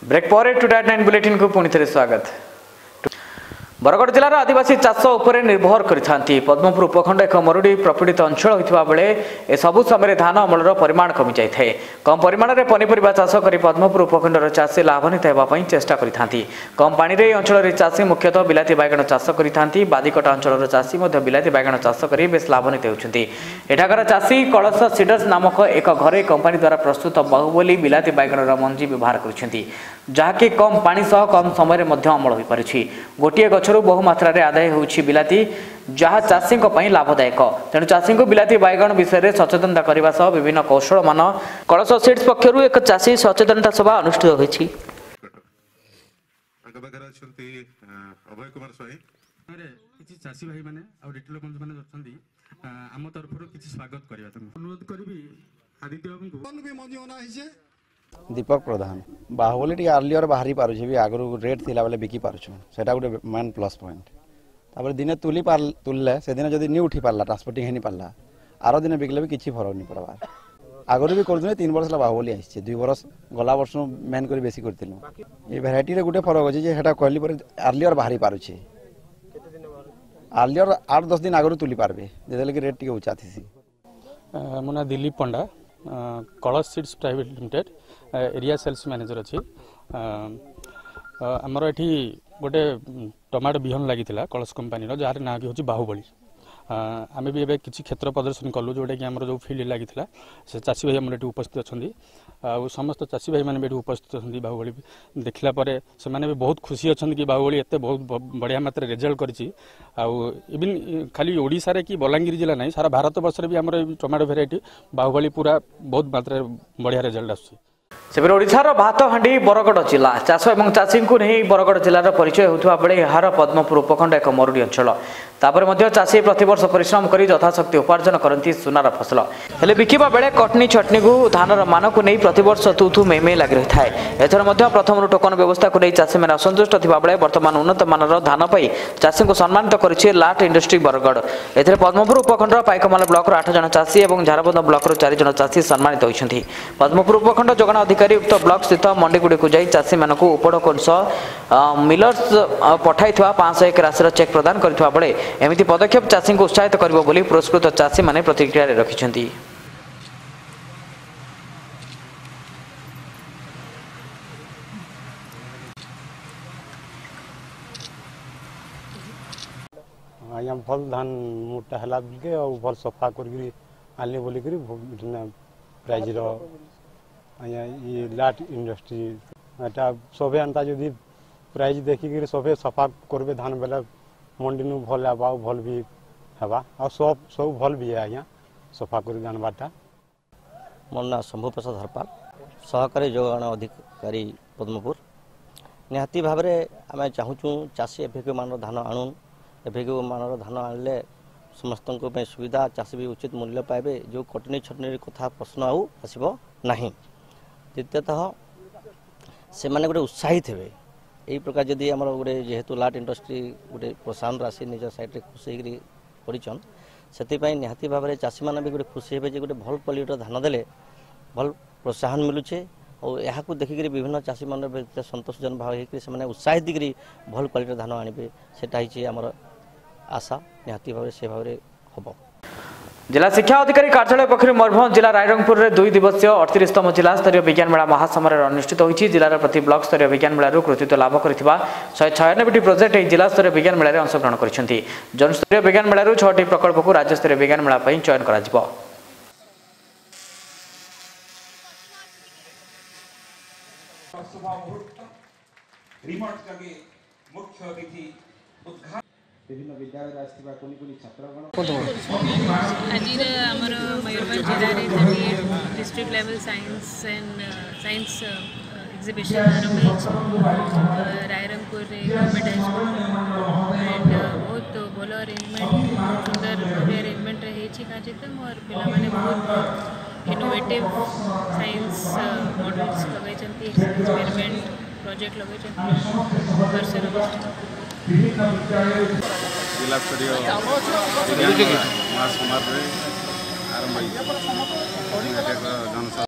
Break पर today 9 bulletin को पुणी थे स्वागत। बरगढ़ जिलार आदिवासी चाष उपर निर्भर करथांती। पद्मपुर उपखंड एक मरुड़ी प्रपीड़ित अंचल होता बेले ए सबु समय धान अमलर परिमाण कमी जाए। कम परिमाण में पनीपरिया चाष कर पद्मपुर उपखंडर चाषी लाभान्वित होगापी चेष्टा करथांती। कम पानी रे अंचल चाषी मुख्यतः बिलाती बैगण चाष करथांती। बादिकटा अंचल चाषी बिलाती बैगण चाष कर बेस लाभान्वित होती। एठाकार चाषी कलश सीडर्स नामक एक घरे कंपानी द्वारा प्रस्तुत बाहुबली बिलाती बैगणर मंजी व्यवहार करछंती, जहाँकि कम पानी सह कम समय अमल हो पारुछि। गोटे गछरु बहु मात्रा रे आदाय होउछि बिलाती, जहाँ चाषी लाभदायक। तेणु चाषी को बिलाती बैगण विषय सचेतनता करने सह विभिन्न कौशल मान कलश सीड्स पक्षर एक चाषी सचेतनता सभा अनुष्ठित होइछि। चाषी भाई माने आ रिटेल बंधु माने अछंती आम तरफरु किछि स्वागत करबा अनुरोध करबी आदित्य बाबू को कोन भी मंजी होना हिसे। दीपक प्रधान बाहुबली टी अर्लियर बाहरी पारुछि भी आगरु रेट थिला बेले बिकी पारुछु, सेटा गुटे मेन प्लस पॉइंट। तापर दिने तुलले से दिन जदी नी उठी पारला ट्रांसपोर्टिंग हेनी पारला आरो दिन बिकले भी किछि फरक नी पड़बा। आगरु भी करथुने 3 वर्ष ला बाहुबली आइছে, 2 वर्ष गला वर्ष मेन करी बेसी करथिलु। ए वैरायटी रे गुटे फरक अछि जे हेटा कहली पर अर्लियर बाहरी पारुछि, अर्लियर 8-10 दिन आगरु तुली पारबे जेदेले कि रेट टी ऊंचा थिसी। मुना Dilip Panda Kalash seeds private limited area sales manager अच्छी। आमर ये गोटे टमाटो बिहन लगी कलश कंपानी जार ना कि हूँ बाहुबली। आम भी एवं किसी क्षेत्र प्रदर्शन कलु जोटा कि आम जो फील्ड लगी से चाषी भाई आम ये उपस्थित अच्छा। समस्त चाषी भाई मैंने उपस्थित अच्छा। बाहुबली देखला से भी बहुत खुशी अच्छा कि बाहुबली एत बहुत बढ़िया मात्रा रिजल्ट कर इवन खाली ओडिशा रे कि बलांगीर जिला नहीं सारा भारत वर्ष भी आम टमाटो भेराइटी बाहुबली पूरा बहुत मात्रा बढ़िया रिजल्ट आस। सेपरि ओडिशार भातहांडी बरगढ़ जिला चाष और चाषी को नहीं बरगढ़ जिलार परिचय होता बेले यार पद्मपुर उपखंड एक मरुड़ी अंचल। तापर मध्य चाषी प्रतिवर्ष परिश्रम कर यथाशक्ति उपार्जन करती सुनार फसल हेले बिकिबा बेले कटनी छटनी को धानर मान को नहीं प्रतिवर्ष तू मेमे लगी रही है। एथर मध्य प्रथम टोकन व्यवस्था को नहीं चाषी मैंने असंतुष्ट थिबा बेले वर्तमान उन्नत मानर धान पाई चाषी को सम्मानित करिछि लाट इंडस्ट्री बरगढ़। एथरे पद्मपुर उपखंड पाइकमाल ब्लॉक 8 जन चाषी और झारबंद ब्लॉक 4 जन चाषी सम्मानित होइछन्ति। पद्मपुर उपखंड जोगाण अधिकारी उक्त ब्लॉक स्थित मंडीगुड़ी को जाई चाषी मानक उपड़ अंश मिलर्स पठाई 501 राशि चेक प्रदान करथिबा बेले एमिति पदक्षेप चाषी को उत्साहित करिबो बोली पुरस्कृत चाषी माने प्रतिक्रिया रखिछन्ति। आया भल धान मोटा हला के और भल सफा करके आले बोली करी प्राइज रो आया ये लाट इंडस्ट्री एटा सबे अंता जदी प्राइज देखि के सबे सफा करबे धान बेला मंडी नु भल आबा भल भी हवा और सब भल भी है आया सफा कर धान बाटा। मोर ना शंभु प्रसाद हरपाल सहकारी जोगाण अधिकारी पद्मपुर। निहाती भाव में आम चाहूँ चाषी एफिक मान धान आणुन एफिक मान धान आनले समस्त सुविधा चाषी भी उचित मूल्य पाइबे जो कटनी छटनी कथा प्रश्न आसब नहीं। द्वितीयतः से माने गोटे उत्साहित हे यही प्रकार जदि आम गोटे जेहेतु लाट इंडस्ट्री गोटे प्रोत्साहन राशि निज साइड खुशी करन से निहाती भाव में चाषी मैंने भी गोटे खुशी हे गोटे भल क्वालिटी धान देले भल प्रोत्साहन मिलूचे और यहाँ देखिक विभिन्न चाषी मान सतोषजन भाव होकर उत्साहित दिखरी भल क्वालिटी धान आने से आमर आशा निहाती भाव से भाव हम। जिला शिक्षा अधिकारी कार्यालय पक्षर मयूरभंज जिला रायरंगपुर में 2 दिवसीय 38तम जिला स्तरीय विज्ञान मेला महासमारोह अनुष्ठित होती। जिलार प्रति ब्लॉक स्तरीय विज्ञान मेलू कृतित्व लाभ कर 196टी प्रोजेक्ट यह जिला स्तरीय विज्ञान मेल अंशग्रहण कर जन स्तरीय विज्ञान मेलू 6टी प्रकल्प को राज्य स्तरीय विज्ञान मेला चयन कर। विभिन्न विद्यालय आसथिबा कोनी कोनी छात्रगण आज आमर मयूरभंज जिले में डिस्ट्रिक्ट लेवल साइंस एग्जिबिशन आरंभ Rairangpur government high school and बहुत भल अरेंजमेंट सुंदर अरेंजमेंट रही मोर पे बहुत इनोवेटिव साइंस मॉडल्स लगे एक्सपेरिमेंट प्रोजेक्ट लगे जिला स्तरीय महासमारोह आरंभ